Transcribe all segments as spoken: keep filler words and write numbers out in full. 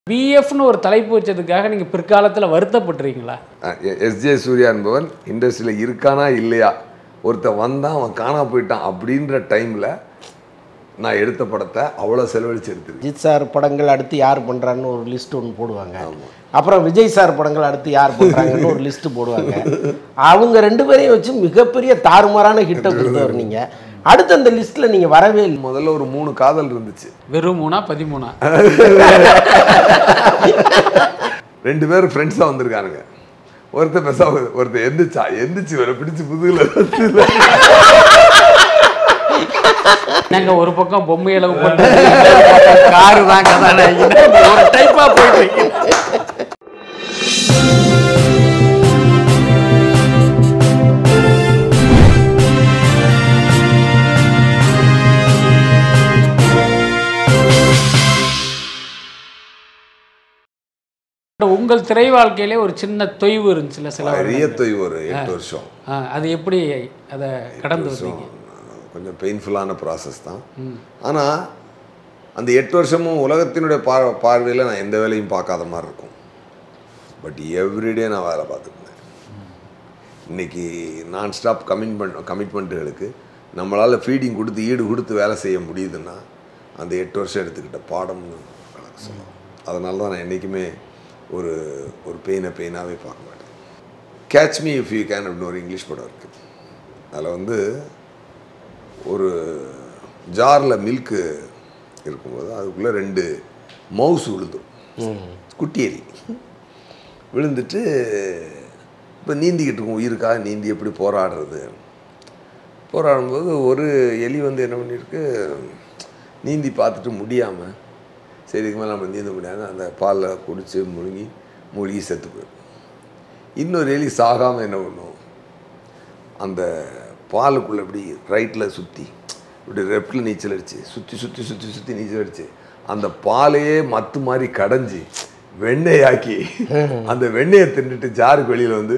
பிஎஃப்னு ஒரு தலைப்பு வச்சதுக்காக நீங்க பிற்காலத்துல வருத்தப்பட்டிருக்கீங்களா? எஸ்ஜே சூர்யா என்பவன் இண்டஸ்ட்ரியில் இருக்கானா இல்லையா, ஒருத்தன் வந்தான் அவன் காணா போயிட்டான் அப்படின்ற டைமில் நான் எடுத்த படத்தை அவ்வளோ செலவழிச்சு எடுத்துருக்கு. அஜித் சார் படங்கள் அடுத்து யார் பண்ணுறான்னு ஒரு லிஸ்ட் ஒன்று போடுவாங்க. அப்புறம் விஜய் சார் படங்கள் அடுத்து யார் பண்ணுறாங்கன்னு ஒரு லிஸ்ட்டு போடுவாங்க. அவங்க ரெண்டு பேரையும் வச்சு மிகப்பெரிய தாறுமாறான ஹிட்டை கொடுத்தவர் நீங்கள். அடுத்து அந்த லிஸ்ட்டில் நீங்கள் வரவே இல்லை. முதல்ல ஒரு மூணு காதல் இருந்துச்சு. வெறும் மூணா பதிமூணா? ரெண்டு பேரும் ஃப்ரெண்ட்ஸாக வந்திருக்கானுங்க. ஒருத்தர் பெருசா ஒருத்தர் எந்திரிச்சா எந்திரிச்சு வர பிடிச்சி புதுல நாங்க ஒரு பக்கம் பொம்மை அளவு பண்ண காரு தான் கதாநாயகி ஒரு டைப்பா போயிட்டு. உங்கள் திரை வாழ்க்கையிலே ஒரு சின்ன தொய்வு இருந்துச்சுல்ல? சில பெரிய தொய்வு, ஒரு எட்டு வருஷம். அது எப்படி அதை கடந்து வந்தீங்க? கொஞ்சம் பெயின்ஃபுல்லான ப்ராசஸ் தான். ஆனால் அந்த எட்டு வருஷமும் உலகத்தினுடைய பா பார்வையில் நான் எந்த வேலையும் பார்க்காத மாதிரி இருக்கும். பட் எவ்ரிடே நான் வேலை பார்த்துருந்தேன். இன்றைக்கி நான் ஸ்டாப் கமிட்மெண்ட் கமிட்மெண்ட்டுகளுக்கு நம்மளால் ஃபீடிங் கொடுத்து ஈடு கொடுத்து வேலை செய்ய முடியுதுன்னா அந்த எட்டு வருஷம் எடுத்துக்கிட்ட பாடம்னு சொல்லலாம். அதனால தான் நான் என்றைக்குமே ஒரு ஒரு பெயினை பெயினாகவே பார்க்க மாட்டேன். Catch me if you can அப்படின்னு ஒரு இங்கிலீஷ் படம் இருக்குது. அதில் வந்து ஒரு ஜாரில் மில்க்கு இருக்கும்போது அதுக்குள்ளே ரெண்டு மவுஸ் விழுந்துடும், குட்டி எலி விழுந்துட்டு இப்போ நீந்திக்கிட்டு இருக்கும். உயிருக்காக நீந்தி எப்படி போராடுறது, போராடும்போது ஒரு எலி வந்து என்ன பண்ணியிருக்கு, நீந்தி பார்த்துட்டு முடியாமல் சரி இதுக்கு மேலே நம்ம நீந்த முடியாது, அந்த பாலில் குடித்து முழுங்கி மூழ்கி செத்து போயிடும். இன்னொரு எலி சாகாமல் என்ன பண்ணும், அந்த பாலுக்குள்ளே இப்படி ரைட்டில் சுற்றி இப்படி லெஃப்டில் நீச்சல் அடிச்சு சுற்றி சுற்றி சுற்றி சுற்றி நீச்சல் அடிச்சு அந்த பாலையே மத்து மாதிரி கடைஞ்சி வெண்ணெயாக்கி அந்த வெண்ணெயை தின்னுட்டு ஜாருக்கு வெளியில் வந்து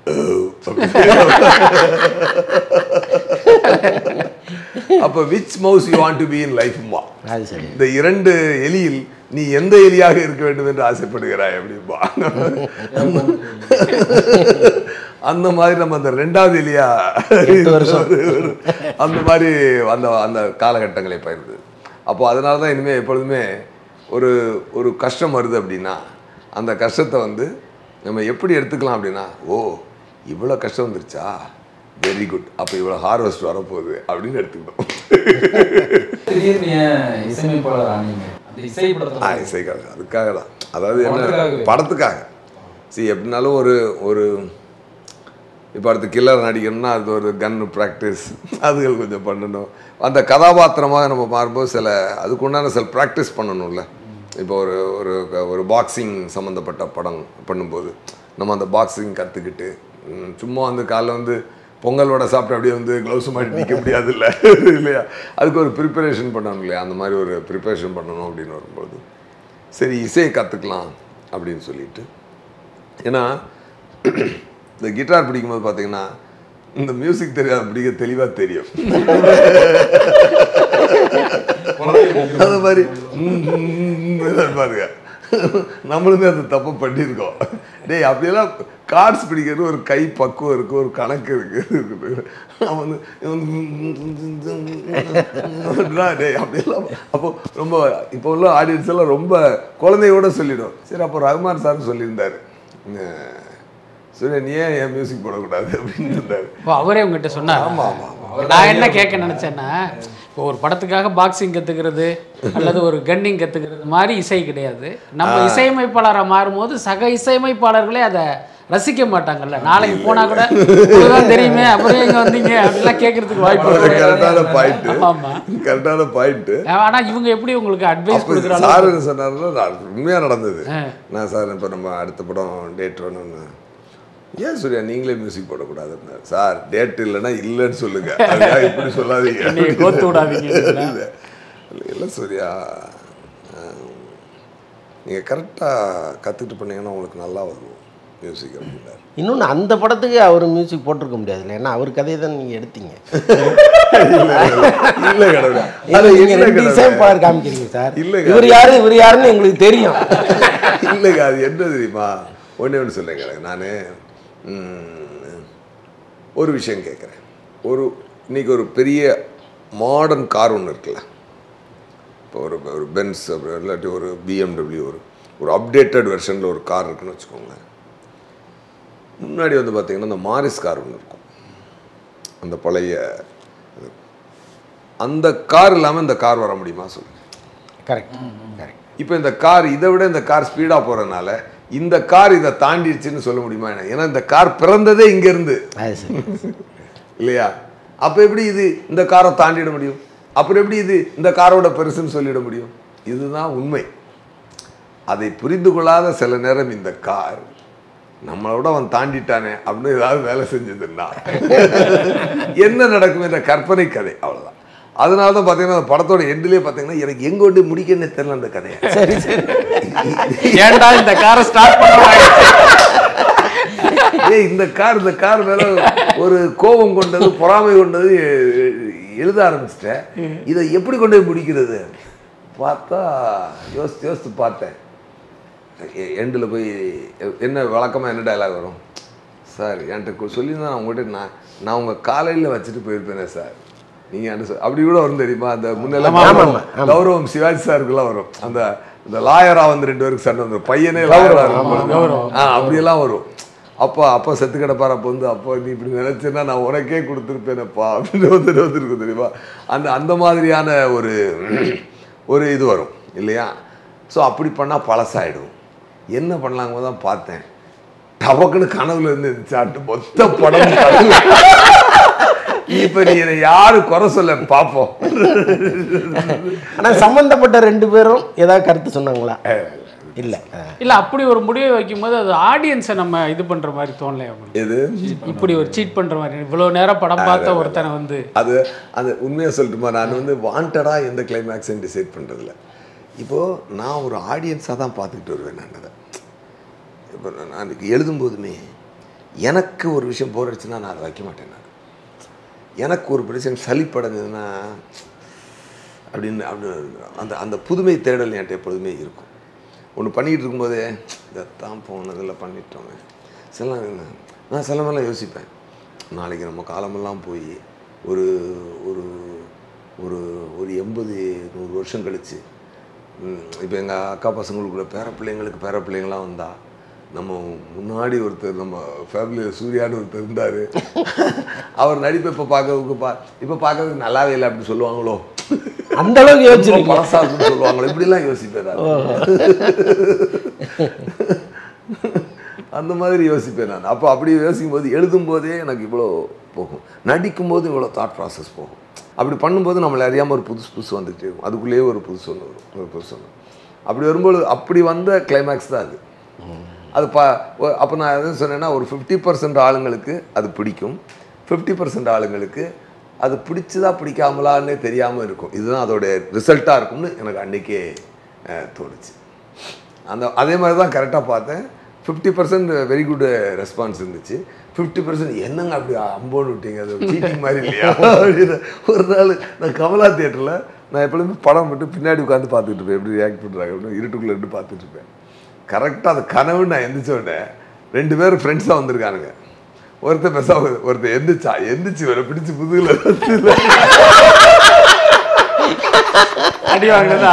அப்போ which mouse you want to be in லைஃப்மா, இந்த இரண்டு எலியில் நீ எந்த எலியாக இருக்க வேண்டும் என்று ஆசைப்படுகிறாய் அப்படின்பா. அந்த மாதிரி நம்ம அந்த ரெண்டாவது எலியா அந்த மாதிரி அந்த அந்த காலகட்டங்களை பயிர்ந்து. அப்போ அதனால தான் இனிமேல் எப்பொழுதுமே ஒரு ஒரு கஷ்டம் வருது அப்படின்னா அந்த கஷ்டத்தை வந்து நம்ம எப்படி எடுத்துக்கலாம் அப்படின்னா, ஓ இவ்வளோ கஷ்டம் வந்துருச்சா, வெரி குட், அப்போ இவ்வளோ ஹார்வெஸ்ட் வரப்போகுது அப்படின்னு எடுத்துக்கிட்டோம். இசைக்காக அதுக்காக தான், அதாவது என்ன படத்துக்காக. சரி எப்படின்னாலும் ஒரு ஒரு இப்போ அடுத்து கில்லர் நடிக்கணும்னா அது ஒரு கன்னு ப்ராக்டிஸ் அதுகள் கொஞ்சம் பண்ணணும். அந்த கதாபாத்திரமாக நம்ம மாறும்போது சில அதுக்குண்டான சில ப்ராக்டிஸ் பண்ணணும்ல. இப்போ ஒரு ஒரு ஒரு பாக்ஸிங் சம்மந்தப்பட்ட படம் பண்ணும்போது நம்ம அந்த பாக்ஸிங் கற்றுக்கிட்டு சும்மா அந்த காலைல வந்து பொங்கல் வடை சாப்பிட்டு அப்படியே வந்து க்ளவுஸ் மாட்டி நிற்க முடியாது இல்லை இல்லையா, அதுக்கு ஒரு ப்ரிப்பரேஷன் பண்ணணும் இல்லையா, அந்த மாதிரி ஒரு ப்ரிப்பரேஷன் பண்ணணும் அப்படின்னு வரும்போது சரி இசையை கற்றுக்கலாம் அப்படின்னு சொல்லிட்டு. ஏன்னா இந்த கிட்டார் பிடிக்கும்போது பார்த்தீங்கன்னா இந்த மியூசிக் தெரியாது பிடிக்க தெளிவாக தெரியும். அது மாதிரி பாருங்க நம்மளுமே அந்த தப்பை பண்ணியிருக்கோம். டேய் அப்படியெல்லாம் கார்ட்ஸ் பிடிக்கிறது ஒரு கை பக்குவம் இருக்குது, ஒரு கணக்கு இருக்குது. அவன் வந்து டேய் அப்படியெல்லாம் அப்போ ரொம்ப இப்போ உள்ள ஆடியன்ஸ் எல்லாம் ரொம்ப குழந்தையோட சொல்லிடும். சரி அப்போ ரகுமான் சார் சொல்லியிருந்தாரு, சூர்யா நீ ஏன் என் மியூசிக் போடக்கூடாது அப்படின்னு இருந்தாரு. அவரே உங்ககிட்ட சொன்னார். ஆமாம் ஆமாம். நான் என்ன கேட்க நினச்சேன்னா, இப்போ ஒரு படத்துக்காக பாக்ஸிங் கற்றுக்கிறது அல்லது ஒரு கன்னிங் கற்றுக்கிறது மாதிரி இசை கிடையாது. நம்ம இசையமைப்பாளராக மாறும்போது சக இசையமைப்பாளர்களே அதை ரசிக்க மாட்டாங்கல்ல. நாளைக்கு போனால் கூட தான் தெரியுமே அப்புறம் எங்கே வந்தீங்க அப்படிலாம் கேட்கறதுக்கு வாய்ப்பு இருக்கு. கரெக்டான பாயிண்ட். ஆமாம் கரெக்டான பாயிண்ட். ஆனால் இவங்க எப்படி உங்களுக்கு அட்வைஸ் கொடுக்குறாங்க? சார் சொன்னார்னா உண்மையாக நடந்தது. நான் சார் இப்போ நம்ம அடுத்த படம் டேட் வேணும்னு, ஏன் சூர்யா நீங்களே மியூசிக் போடக்கூடாதுன்னு. சார் டேட் இல்லைன்னா இல்லைன்னு சொல்லுங்க, இப்படி சொல்லாதீங்க, கோத்து விடாதீங்க. இல்லை சூர்யா நீங்கள் கரெக்டாக கற்றுக்கிட்டு பண்ணீங்கன்னா உங்களுக்கு நல்லா வரும் மியூசிக் அப்படின்னாரு. இன்னொன்று அந்த படத்துக்கு அவர் மியூசிக் போட்டிருக்க முடியாதுல்ல, ஏன்னா அவர் கதையை தான் நீங்கள் எடுத்தீங்க. இல்லை கடவுளா, நீங்கள் ரெண்டு இசையமைப்பாளர் காமிக்கிறீங்க சார். இல்லை இவர் யாரு இவர் யாருன்னு எங்களுக்கு தெரியும். இல்லைங்க அது என்ன தெரியுமா ஒன்றே ஒன்று சொல்லுங்க நான் ஒரு விஷயம் கேட்குறேன். ஒரு இன்றைக்கி ஒரு பெரிய மாடர்ன் கார் ஒன்று இருக்குல்ல, இப்போ ஒரு ஒரு பென்ஸ் அப்புறம் இல்லாட்டி ஒரு பிஎம்டபிள்யூ ஒரு ஒரு அப்டேட்டட் வெர்ஷனில் ஒரு கார் இருக்குன்னு வச்சுக்கோங்களேன். முன்னாடி வந்து பார்த்திங்கன்னா அந்த மாரிஸ் கார் ஒன்று இருக்கும், அந்த பழைய அந்த கார் இல்லாமல் இந்த கார் வர முடியுமா சொல்லுங்கள்? Correct correct. இப்போ இந்த கார் இதை விட இந்த கார் ஸ்பீடாக போகிறதுனால இந்த கார் இதை தாண்டிடுச்சுன்னு சொல்ல முடியுமா? என்ன, ஏன்னா இந்த கார் பிறந்ததே இங்கேருந்து இல்லையா? அப்போ எப்படி இது இந்த காரை தாண்டிட முடியும்? அப்புறம் எப்படி இது இந்த காரோட பெருசுன்னு சொல்லிட முடியும்? இதுதான் உண்மை. அதை புரிந்து கொள்ளாத சில நேரம் இந்த கார் நம்மளோட அவன் தாண்டிட்டானே அப்படின்னு ஏதாவது வேலை செஞ்சதுன்னா என்ன நடக்கும் என்ற கற்பனை கதை, அவ்வளோதான். அதனால தான் பார்த்தீங்கன்னா அந்த படத்தோட எண்ட்லேயே பார்த்தீங்கன்னா எனக்கு எங்கே கொண்டு முடிக்கன்னு தெரியல அந்த கதையை. சரி சரி ஏன்டா இந்த காரை ஸ்டார்ட் பண்ணுவாங்க. ஏய் இந்த கார் இந்த கார் மேலே ஒரு கோபம் கொண்டது பொறாமை கொண்டது எழுத ஆரம்பிச்சிட்டேன். இதை எப்படி கொண்டு போய் முடிக்கிறது பார்த்தா யோசித்து யோசித்து பார்த்தேன். எண்டில் போய் என்ன வழக்கமாக என்ன டைலாக் வரும், சார் என்கிட்ட சொல்லியிருந்தா நான் உங்கள்கிட்ட நான் நான் உங்கள் காலையில் வச்சுட்டு போயிருப்பேனே சார் நீங்கள் என்ன அப்படி கூட வரும் தெரியுமா? அந்த முன்னெல்லாம் கௌரவம் சிவாஜி சாருக்குலாம் வரும். அந்த இந்த லாயராக வந்து ரெண்டு பேருக்கு சண்டை வந்துடும், பையனே லாயராக இருக்கும், ஆ அப்படியெல்லாம் வரும். அப்போ அப்போ செத்து கிடப்பார். அப்போ வந்து அப்போ நீ இப்படி நினச்சேன்னா நான் உனக்கே கொடுத்துருப்பேனப்பா அப்படின்னு வந்துட்டு வந்துருக்கும் தெரியுமா? அந்த அந்த மாதிரியான ஒரு ஒரு இது வரும் இல்லையா? ஸோ அப்படி பண்ணால் பழசாயிடும். என்ன பண்ணலாங்க தான் பார்த்தேன், டபக்குன்னு கனவுல இருந்து இருந்துச்சாட்டு மொத்த படம். இப்போ நீ என்னை யாரு குறை சொல்ல பார்ப்போம். ஆனால் சம்மந்தப்பட்ட ரெண்டு பேரும் ஏதாவது கருத்து சொன்னாங்களா? இல்லை இல்லை அப்படி ஒரு முடிவை வைக்கும்போது அது ஆடியன்ஸை நம்ம இது பண்ணுற மாதிரி தோணலையா? எது இப்படி ஒரு சீட் பண்ணுற மாதிரி இவ்வளோ நேரம் படம் பார்த்த ஒருத்தனை வந்து அது அது உண்மையாக சொல்லட்டுமா, நான் வந்து வாண்டடாக எந்த கிளைமேக்ஸையும் டிசைட் பண்ணுறதில்ல. இப்போது நான் ஒரு ஆடியன்ஸாக தான் பார்த்துக்கிட்டு வருவேன். நான் அதை இப்போ நான் எழுதும்போதுமே எனக்கு ஒரு விஷயம் போர் அடிச்சுன்னா நான் அதை வைக்க மாட்டேன். நான் எனக்கு ஒரு பிரச்சனை சலிப்படைஞ்சதுன்னா அப்படின்னு அப்படின்னு அந்த அந்த புதுமை தேடல் என்கிட்ட எப்பொழுதுமே இருக்கும். ஒன்று பண்ணிகிட்டு இருக்கும்போதே இதைத்தான் போனதில் பண்ணிட்டோங்க சில நான் சில மாதிரிலாம் யோசிப்பேன். நாளைக்கு நம்ம காலமெல்லாம் போய் ஒரு ஒரு ஒரு ஒரு எண்பது நூறு வருஷம் கழித்து இப்போ எங்கள் அக்கா பசங்களுக்குள்ள பேர பிள்ளைங்களுக்கு பேர பிள்ளைங்களாம் வந்தால் நம்ம முன்னாடி ஒருத்தர் நம்ம ஃபேமிலியில் சூர்யான்னு ஒருத்தர் இருந்தார், அவர் நடிப்பை இப்போ பார்க்கறதுக்கு பா இப்போ பார்க்கறதுக்கு நல்லாவே இல்லை அப்படின்னு சொல்லுவாங்களோ, அந்த அளவுக்கு யோசிச்சு பழசா அப்படின்னு சொல்லுவாங்களோ, இப்படிலாம் யோசிப்பேன். அந்த மாதிரி யோசிப்பேன் நான். அப்போ அப்படி யோசிக்கும் போது எழுதும் போதே எனக்கு இவ்வளோ போகும், நடிக்கும் போது இவ்வளோ தாட் ப்ராசஸ் போகும். அப்படி பண்ணும்போது நம்மளை அறியாமல் ஒரு புதுசு புதுசு வந்துகிட்டே இருக்கும், அதுக்குள்ளேயே ஒரு புதுசு ஒன்று வரும், ஒரு புதுசு ஒன்று. அப்படி வரும்போது அப்படி வந்த கிளைமேக்ஸ் தான் அது. அது பா அப்போ நான் எதுவும் சொன்னேன்னா ஒரு ஃபிஃப்டி பர்சன்ட் ஆளுங்களுக்கு அது பிடிக்கும், ஃபிஃப்டி பர்சன்ட் ஆளுங்களுக்கு அது பிடிச்சதா பிடிக்காமலான்னே தெரியாமல் இருக்கும். இதுதான் அதோடைய ரிசல்ட்டாக இருக்கும்னு எனக்கு அன்றைக்கே தோணுச்சு. அந்த அதே மாதிரி தான் கரெக்டாக பார்த்தேன். Fifty percent very good response இருந்துச்சு, ஃபிஃப்டி பர்சன்ட் என்னங்க அப்படி அம்போன்னு விட்டீங்க, அது சீட்டிங் மாதிரி இல்லையா அப்படின்னு. ஒரு நாள் நான் கமலா தியேட்டரில் நான் எப்பொழுதுமே படம் மட்டும் பின்னாடி உட்காந்து பார்த்துட்டு இருப்பேன், எப்படி ரியாக்ட் பண்ணுறாங்க அப்படின்னு இருட்டுக்குள்ளே இருந்து பார்த்துட்டு இருப்பேன். கரெக்டாக அது கனவுன்னு நான் எந்திரிச்ச உடனே ரெண்டு பேரும் ஃப்ரெண்ட்ஸாக வந்திருக்கானுங்க. ஒருத்தர் பெருசா ஒருத்தர் எந்திரிச்சா எந்திரிச்சு வேற பிடிச்சி புதுல அடி வாங்கினது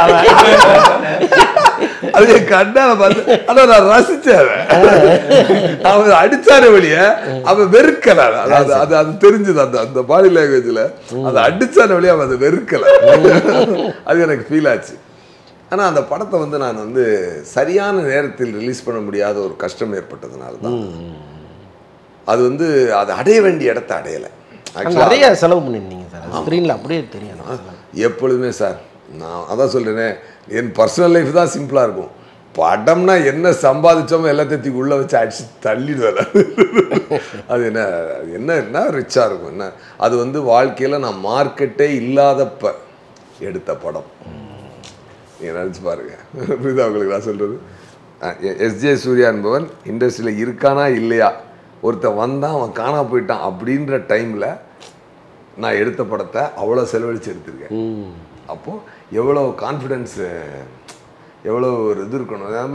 அது கண்ணால பார்த்து ஆனா நான் ரசிச்சேன். அவன் அடிச்சாரு வழிய அவன் வெறுக்கல, அது அது அது தெரிஞ்சது அந்த அந்த பாடி லாங்குவேஜ்ல அதை அடிச்சாரு வழிய அவன் அதை வெறுக்கல. அது எனக்கு ஃபீல் ஆச்சு. ஆனால் அந்த படத்தை வந்து நான் வந்து சரியான நேரத்தில் ரிலீஸ் பண்ண முடியாத ஒரு கஷ்டம் ஏற்பட்டதுனால தான் அது வந்து அது அடைய வேண்டிய இடத்த அடையலை. நிறைய செலவு பண்ணியிருந்தீங்க சார், ஸ்க்ரீனில் அப்படியே தெரியும். எப்பொழுதுமே சார் நான் அதான் சொல்கிறேனே, என் பர்சனல் லைஃப் தான் சிம்பிளாக இருக்கும். படம்னா என்ன சம்பாதிச்சோமோ எல்லாத்தையும் உள்ளே வச்சு அடிச்சு தள்ளிடுவேன். அது என்ன என்ன என்ன ரிச்சாக இருக்கும் என்ன. அது வந்து வாழ்க்கையில் நான் மார்க்கெட்டே இல்லாதப்ப எடுத்த படம். நீங்கள் நினச்சி பாருங்கள், புரியுதா உங்களுக்கு நான் சொல்கிறது? எஸ்ஜே சூர்யா என்பவன் இண்டஸ்ட்ரியில் இருக்கானா இல்லையா, ஒருத்தன் வந்தான் அவன் காணா போயிட்டான் அப்படின்ற டைமில் நான் எடுத்த படத்தை அவ்வளோ செலவழித்து எடுத்திருக்கேன். அப்போது எவ்வளோ கான்ஃபிடென்ஸு, எவ்வளோ ஒரு இது இருக்கணும். நம்ம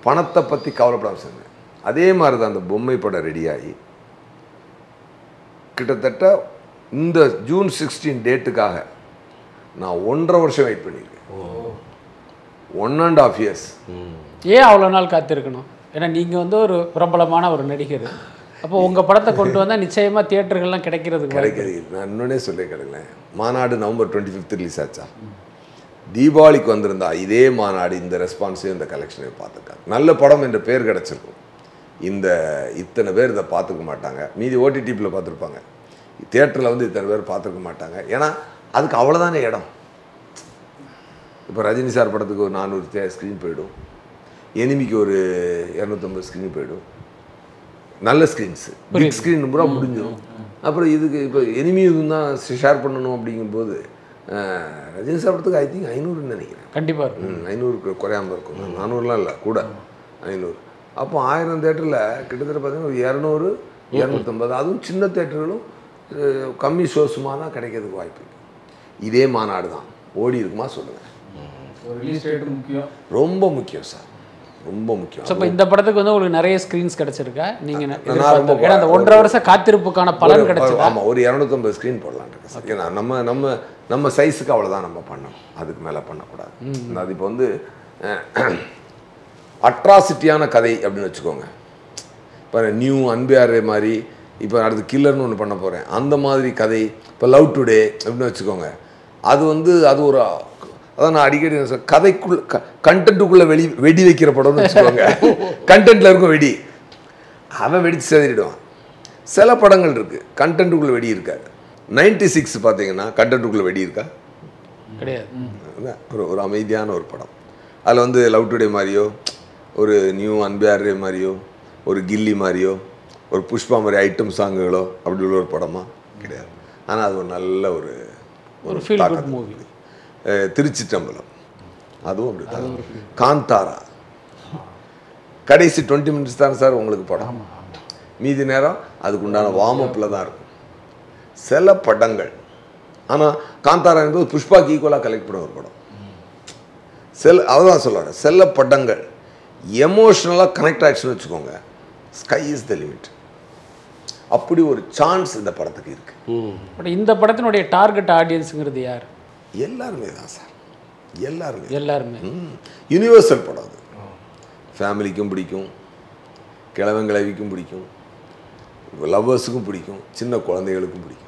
பணத்தை பற்றி கவலைப்படாமல் செஞ்சேன். அதே மாதிரி தான் அந்த பொம்மை படம் ரெடியாகி கிட்டத்தட்ட இந்த ஜூன் சிக்ஸ்டீன் டேட்டுக்காக நான் ஒன்றரை வருஷம் வெயிட் பண்ணியிருக்கேன். One and half years. ஏன் அவ்வளோ நாள் காத்திருக்கணும்? ஏன்னா நீங்கள் வந்து ஒரு பிரபலமான ஒரு நடிகர். அப்போ உங்கள் படத்தை கொண்டு வந்தால் நிச்சயமாக தியேட்டர்கள்லாம் கிடைக்கிறதுக்கு கிடைக்கிறது. நான் இன்னொன்னே சொல்லி கிடைக்கலேன். மாநாடு நவம்பர் டுவெண்ட்டி ஃபிஃப்த் ரிலீஸ் ஆச்சா, தீபாவளிக்கு வந்திருந்தா இதே மாநாடு இந்த ரெஸ்பான்ஸையும் இந்த கலெக்ஷனையும் பார்த்துருக்காங்க. நல்ல படம் என்ற பேர் கிடச்சிருக்கும். இந்த இத்தனை பேர் இதை பார்த்துக்க மாட்டாங்க. மீதி ஓடிடிபியில் பார்த்துருப்பாங்க. தியேட்டரில் வந்து இத்தனை பேர் பார்த்துருக்க மாட்டாங்க. ஏன்னா அதுக்கு அவ்வளோதானே இடம். இப்போ ரஜினி சார் படத்துக்கு ஒரு நானூறு ஸ்க்ரீன் போயிடும், எனிமிக்கு ஒரு இரநூத்தம்பது ஸ்க்ரீன் போயிடும். நல்ல ஸ்க்ரீன்ஸு பிக் ஸ்க்ரீன் பூரா முடிஞ்சிடும். அப்புறம் இதுக்கு இப்போ எனிமி தான் ஷேர் பண்ணணும் அப்படிங்கும்போது ரஜினி சார் படத்துக்கு ஐ திங்க் ஐநூறுன்னு நினைக்கிறேன். கண்டிப்பாக ம் ஐநூறுக்கு குறையாமல் இருக்கும். நானூறுலாம் இல்லை, கூட ஐநூறு. அப்போ ஆயிரம் தேட்டரில் கிட்டத்தட்ட பார்த்தீங்கன்னா ஒரு இரநூறு இரநூத்தம்பது, அதுவும் சின்ன தேட்டர்களும் கம்மி ஷோஸுமா தான் கிடைக்கிறதுக்கு வாய்ப்பு இருக்குது. இதே மாநாடு தான் ஓடி இருக்குமா சொல்லுங்கள். ரிலீஸ் டேட் முக்கியம், ரொம்ப முக்கியம் சார், ரொம்ப முக்கியம். இப்போ இந்த படத்துக்கு வந்து உங்களுக்கு நிறைய ஸ்க்ரீன்ஸ் கிடைச்சிருக்கா? நீங்கள் ஏன்னா அந்த ஒன்றரை வருஷம் காத்திருப்புக்கான பலன் கிடைச்சது. ஆமாம், ஒரு இரநூத்தம்பது ஸ்க்ரீன் போடலான் இருக்கேன் சார். ஏன்னா நம்ம நம்ம நம்ம சைஸுக்கு அவ்வளோதான் நம்ம பண்ணணும், அதுக்கு மேலே பண்ணக்கூடாது. அது இப்போ வந்து அட்ராசிட்டியான கதை அப்படின்னு வச்சுக்கோங்க. இப்போ நியூ அன்பியாரே மாதிரி இப்போ அடுத்து கில்லர்னு ஒன்று பண்ண போகிறேன், அந்த மாதிரி கதை. இப்போ லவ் டுடே அப்படின்னு வச்சுக்கோங்க. அது வந்து அது ஒரு அதான் நான் அடிக்கடி சார் கதைக்குள்ள க கண்டென்ட்டுக்குள்ளே வெளி வெடி வைக்கிற படம்னு வச்சுக்கோங்க. கண்டென்ட்டில் இருக்கும் வெடி, அவன் வெடித்து சேதிடுவான். சில படங்கள் இருக்குது கண்டென்ட்டுக்குள்ளே வெடி இருக்காது. நைன்டி சிக்ஸ் பார்த்தீங்கன்னா கண்டென்ட்டுக்குள்ளே வெடி இருக்கா? கிடையாது. ஒரு ஒரு அமைதியான ஒரு படம். அதில் வந்து லவ் டுடே மாதிரியோ, ஒரு நியூ அன்பியாரே மாதிரியோ, ஒரு கில்லி மாதிரியோ, ஒரு புஷ்பா மாதிரி ஐட்டம் சாங்குகளோ அப்படி உள்ள ஒரு படமாக கிடையாது. ஆனால் அது ஒரு நல்ல ஒரு ஒரு ஃபீல் குட் மூவி. திருச்சிற்றம்பலம் அதுவும் அப்படி தான். காந்தாரா கடைசி டுவெண்ட்டி மினிட்ஸ் தான் சார் உங்களுக்கு படம், மீதி நேரம் அதுக்கு உண்டான வார்ம் அப்பில் தான் இருக்கும் சில படங்கள். ஆனால் காந்தாரா என்பது புஷ்பாக்கு ஈக்குவலாக கலெக்ட் பண்ண ஒரு படம். சில அதுதான் சொல்லுவாங்க, சில படங்கள் எமோஷ்னலாக கனெக்ட் ஆகிடுச்சுன்னு வச்சுக்கோங்க, ஸ்கை இஸ் த லிமிட். அப்படி ஒரு சான்ஸ் இந்த படத்துக்கு இருக்கு. பட் இந்த படத்தினுடைய டார்கெட் ஆடியன்ஸுங்கிறது யார்? எல்லாருமே தான் சார், எல்லாருமே எல்லாருமே யூனிவர்சல் படம். அது ஃபேமிலிக்கும் பிடிக்கும், கிழவன் கிழவிக்கும் பிடிக்கும், லவ்வர்ஸுக்கும் பிடிக்கும், சின்ன குழந்தைகளுக்கும் பிடிக்கும்.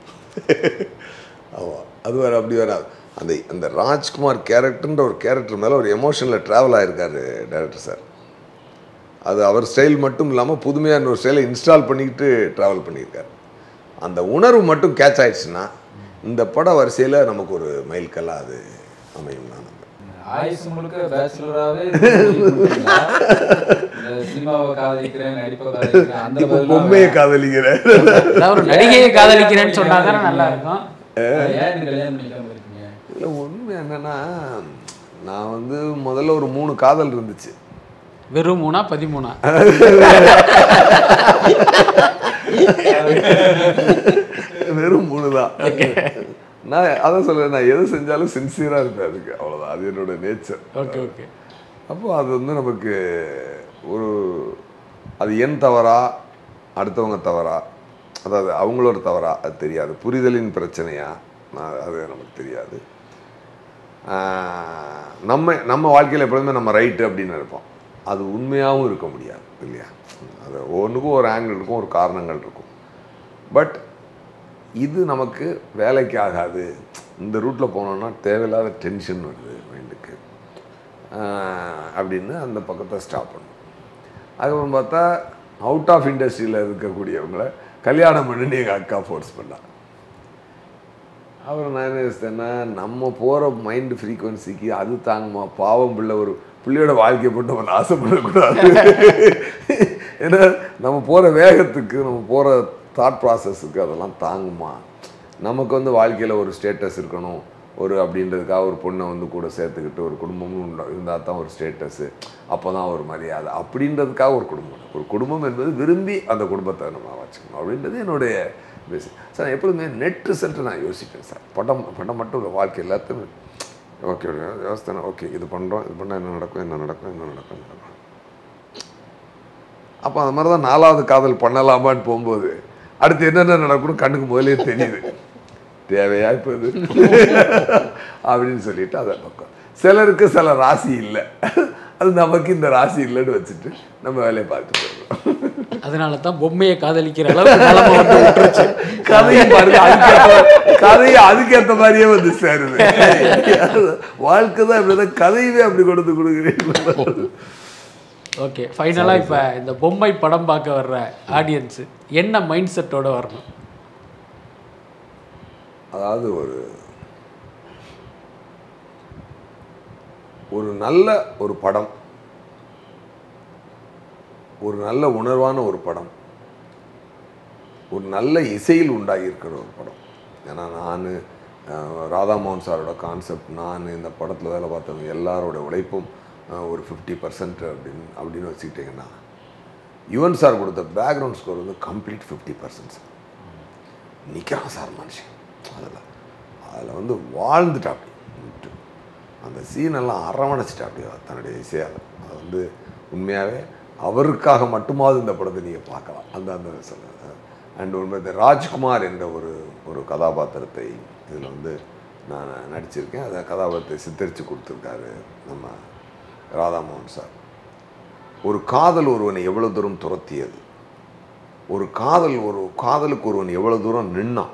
ஆமாம், அது வேறு அப்படி வராது. அந்த அந்த ராஜ்குமார் கேரக்டர்ன்ற ஒரு கேரக்டர் மேலே ஒரு எமோஷனில் ட்ராவல் ஆகிருக்காரு டைரக்டர் சார். அது அவர் ஸ்டைல் மட்டும் இல்லாமல் புதுமையான ஒரு ஸ்டைலை இன்ஸ்டால் பண்ணிக்கிட்டு ட்ராவல் பண்ணியிருக்காரு. அந்த உணர்வு மட்டும் கேட்ச் ஆயிடுச்சுன்னா இந்த பட வரிசையில் நமக்கு ஒரு மைல்கல்லாக அது அமையும். நான் ஆயுசு முழுக்க பேச்சுலராகவே சினிமாவை காதலிக்கிறேன், நடிப்பை காதலிக்கிறேன், அந்த பொம்மையை காதலிக்கிறேன், ஒரு நடிகையை காதலிக்கிறேன்னு சொன்னா தானே நல்லா இருக்கும். ஏன் கல்யாணம் பண்ணிக்காம இருக்கீங்க? இல்லை, உண்மை என்னன்னா நான் வந்து முதல்ல ஒரு மூணு காதல் இருந்துச்சு. வெறும் மூணா பதிமூணா? வெறும் மூணு தான். நான் அதான் சொல்கிறேன், நான் எது செஞ்சாலும் சின்சியராக இருப்பேன் அதுக்கு, அவ்வளோதான். அது என்னோட நேச்சர். Okay okay. அப்போது அது வந்து நமக்கு ஒரு அது என் தவறா அடுத்தவங்க தவறா, அதாவது அவங்களோட தவறா அது தெரியாது, புரிதலின் பிரச்சனையா நான் அது நமக்கு தெரியாது. நம்ம நம்ம வாழ்க்கையில் எப்பொழுதுமே நம்ம ரைட்டு அப்படின்னு இருப்போம், அது உண்மையாகவும் இருக்க முடியாது இல்லையா? அது ஒன்றுக்கும் ஒரு ஆங்கிள் இருக்கும், ஒரு காரணங்கள் இருக்கும். பட் இது நமக்கு வேலைக்கு ஆகாது, இந்த ரூட்டில் போனோன்னா தேவையில்லாத டென்ஷன் வருது மைண்டுக்கு அப்படின்னு அந்த பக்கத்தை ஸ்டாப் பண்ணும். அதுக்கப்புறம் பார்த்தா அவுட் ஆஃப் இண்டஸ்ட்ரியில் இருக்கக்கூடியவங்களை கல்யாணம் பண்ணுன்னு எங்கள் அக்கா ஃபோர்ஸ் பண்ணா. அப்புறம் நான் என்ன யோசித்தேன்னா, நம்ம போகிற மைண்டு ஃப்ரீக்குவன்சிக்கு அது தாங்குமா? பாவம் பிள்ளை, ஒரு பிள்ளையோட வாழ்க்கையை போட்டு நம்ம ஆசைப்படக்கூடாது. ஏன்னா நம்ம போகிற வேகத்துக்கு, நம்ம போகிற தாட் ப்ராசஸுக்கு அதெல்லாம் தாங்குமா? நமக்கு வந்து வாழ்க்கையில் ஒரு ஸ்டேட்டஸ் இருக்கணும், ஒரு அப்படின்றதுக்காக ஒரு பொண்ணை வந்து கூட சேர்த்துக்கிட்டு ஒரு குடும்பமும் இருந்தால் தான் ஒரு ஸ்டேட்டஸு, அப்போ தான் ஒரு மரியாதை அப்படின்றதுக்காக ஒரு குடும்பம். ஒரு குடும்பம் என்பது விரும்பி அந்த குடும்பத்தை நம்ம வச்சுக்கணும் அப்படின்றது என்னுடைய பேசி. சார் நான் எப்பொழுதுமே நெட் ரிசல்ட்டு நான் யோசிப்பேன் சார். படம் படம் மட்டும் இல்லை, வாழ்க்கை எல்லாத்தையும் ஓகே யோசித்தேன். ஓகே இது பண்ணுறோம், இது பண்ணால் என்ன நடக்கும், என்ன நடக்கும், என்ன நடக்கும், நடக்கும் அப்போ அந்த மாதிரி தான் நாலாவது காதல் பண்ணலாமான்னு போகும்போது அடுத்து என்னென்ன நடக்கணும் கண்ணுக்கு முதலே தெரியுது. தேவையா இப்போ இது அப்படின்னு சொல்லிட்டு அதை பக்கம். சிலருக்கு சில ராசி இல்லை, அது நமக்கு இந்த ராசி இல்லைன்னு வச்சுட்டு நம்ம வேலையை பார்த்துட்டு போயிடுறோம். அதனால தான் பொம்மையை காதலிக்கிற அளவுக்கு நிலைமை வந்து விட்டுருச்சு. கதையும் பாருங்க, அதுக்கேற்ற கதையும் அதுக்கேற்ற மாதிரியே வந்து சேருது. வாழ்க்கை தான் இப்படிதான், கதையுமே அப்படி கொடுத்து கொடுக்குறீங்க. ஓகே, ஃபைனலாக இப்போ இந்த பொம்மை படம் பார்க்க வர்ற ஆடியன்ஸு என்ன மைண்ட் செட்டோட வரணும்? அதாவது ஒரு ஒரு நல்ல ஒரு படம், ஒரு நல்ல உணர்வான ஒரு படம், ஒரு நல்ல இசையில் உண்டாகியிருக்கிற ஒரு படம். ஏன்னா நான் ராதாமோகன் சாரோட கான்செப்ட், நான் இந்த படத்தில் வேலை பார்த்தவங்க எல்லாரோட உழைப்பும் ஒரு ஃபிஃப்டி பர்சன்ட் அப்படின்னு அப்படின்னு வச்சுக்கிட்டிங்கன்னா, யுவன் சார் கொடுத்த பேக்ரவுண்ட் ஸ்கோர் வந்து கம்ப்ளீட் ஃபிஃப்டி பர்சன்ட் சார். நிற்கிறான் சார் மனுஷன் அதில் அதில் வந்து வாழ்ந்துட்டா அப்படி அந்த சீனெல்லாம் அரவணைச்சிட்டா அப்படியே தன்னுடைய இசையால். அது வந்து உண்மையாகவே அவருக்காக மட்டுமாவது இந்த படத்தை நீங்கள் பார்க்கலாம். அந்த அந்த சொல்ல அண்ட் உண்மை இந்த ராஜ்குமார் என்ற ஒரு ஒரு கதாபாத்திரத்தை இதில் வந்து நான் நடிச்சிருக்கேன். அந்த கதாபாத்திரத்தை சித்தரித்து கொடுத்துருக்காரு நம்ம ராதாமோகன் சார். ஒரு காதல் ஒருவனை எவ்வளோ தூரம் துரத்தியது, ஒரு காதல் ஒரு காதலுக்கு ஒருவன் எவ்வளோ தூரம் நின்னான்,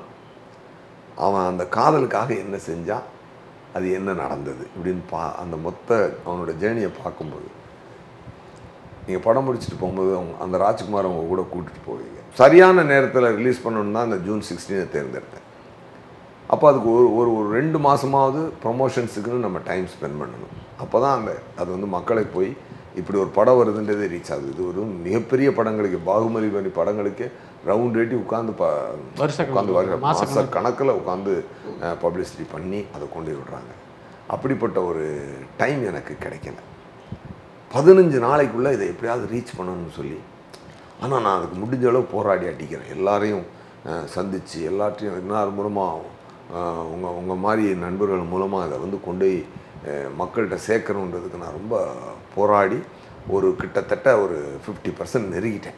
அவன் அந்த காதலுக்காக என்ன செஞ்சான், அது என்ன நடந்தது இப்படின்னு பா அந்த மொத்த அவனோட ஜேர்னியை பார்க்கும்போது நீங்கள் படம் முடிச்சுட்டு போகும்போது அவங்க அந்த ராஜ்குமார் அவங்க கூட கூட்டிகிட்டு போவீங்க. சரியான நேரத்தில் ரிலீஸ் பண்ணணுன்னு தான் அந்த ஜூன் சிக்ஸ்டீனை தேர்ந்தெடுத்தேன். அப்போ அதுக்கு ஒரு ஒரு ஒரு ரெண்டு மாதமாவது ப்ரொமோஷன்ஸுக்குன்னு நம்ம டைம் ஸ்பெண்ட் பண்ணணும். அப்போ தான் அந்த அது வந்து மக்களுக்கு போய் இப்படி ஒரு படம் வருதுன்றதே ரீச் ஆகுது. இது ஒரு மிகப்பெரிய படங்களுக்கு, பாகுபலி பண்ணி படங்களுக்கு ரவுண்ட் ஏட்டி உட்காந்து ப உட்காந்து வர மாத கணக்கில் உட்காந்து பப்ளிசிட்டி பண்ணி அதை கொண்டு விடுறாங்க. அப்படிப்பட்ட ஒரு டைம் எனக்கு கிடைக்கல. பதினஞ்சு நாளைக்குள்ளே இதை எப்படியாவது ரீச் பண்ணணும்னு சொல்லி, ஆனால் நான் அதுக்கு முடிஞ்ச அளவு போராடி அடிக்கிறேன். எல்லாரையும் சந்தித்து எல்லாத்தையும் எல்லார் மூலமாக உங்கள் உங்கள் மாதிரி நண்பர்கள் மூலமாக அதை வந்து கொண்டு போய் மக்கள்கிட்ட சேர்க்கணுன்றதுக்கு நான் ரொம்ப போராடி ஒரு கிட்டத்தட்ட ஒரு ஃபிஃப்டி பர்சன்ட் நெருங்கிட்டேன்.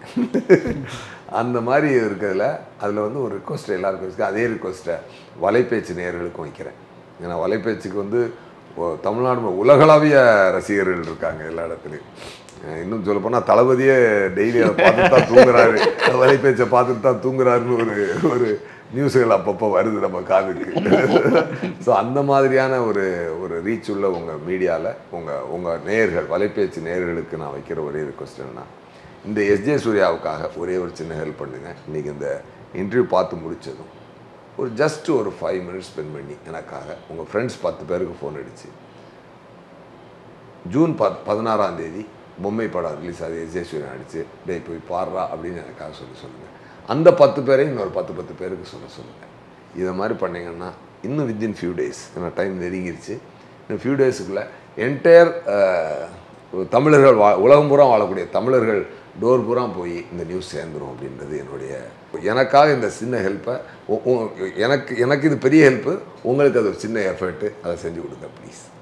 அந்த மாதிரி இருக்கிறதுல அதில் வந்து ஒரு ரிக்வஸ்ட் எல்லாருக்கும் இருக்குது. அதே ரிக்வஸ்ட்டை வலைப்பேச்சு நேயர்களுக்கும் வைக்கிறேன். ஏன்னா வலைப்பேச்சுக்கு வந்து தமிழ்நாடு உலகளாவிய ரசிகர்கள் இருக்காங்க எல்லா இடத்துலையும். இன்னும் சொல்ல போனால் தளபதியே டெய்லி அதை பார்த்துட்டு தான் தூங்குறாரு, வலைப்பேச்சை பார்த்துட்டு தான் தூங்குறாருன்னு ஒரு ஒரு நியூஸுகள் அப்பப்போ வருது நம்ம காதுக்கு. ஸோ அந்த மாதிரியான ஒரு ஒரு ரீச் உள்ள உங்கள் மீடியாவில் உங்கள் உங்கள் நேயர்கள், வலைப்பேச்சு நேயர்களுக்கு நான் வைக்கிற ஒரே ரிக்வஸ்ட் என்னன்னா, இந்த எஸ்ஜே சூர்யாவுக்காக ஒரே ஒரு சின்ன ஹெல்ப் பண்ணுங்க. இன்றைக்கி இந்த இன்டர்வியூ பார்த்து முடித்ததும் ஒரு ஜஸ்ட் ஒரு ஃபைவ் மினிட்ஸ் ஸ்பெண்ட் பண்ணி எனக்காக உங்கள் ஃப்ரெண்ட்ஸ் பத்து பேருக்கு ஃபோன் அடித்து ஜூன் பத் பதினாறாம் தேதி பொம்மை படம் ரிலீஸ் ஆகுது, எஸ்ஜே சூர்யா அடித்து டே போய் பாடுறா அப்படின்னு எனக்காக சொல்லி சொல்லுங்கள். அந்த பத்து பேரையும் இன்னொரு பத்து பத்து பேருக்கு சொல்ல சொல்லுங்கள். இதை மாதிரி பண்ணிங்கன்னா இன்னும் வித்தின் ஃபியூ டேஸ், ஏன்னா டைம் நெருங்கிருச்சு, இன்னும் ஃபியூ டேஸுக்குள்ளே என்டையர் தமிழர்கள் வா உலகம் பூரா வாழக்கூடிய தமிழர்கள் டோர் பூரா போய் இந்த நியூஸ் சேர்ந்துடும் அப்படின்றது என்னுடைய, எனக்காக இந்த சின்ன ஹெல்ப்பை, எனக்கு எனக்கு இது பெரிய ஹெல்ப்பு, உங்களுக்கு அது ஒரு சின்ன எஃபர்ட்டு, அதை செஞ்சு கொடுங்க ப்ளீஸ்.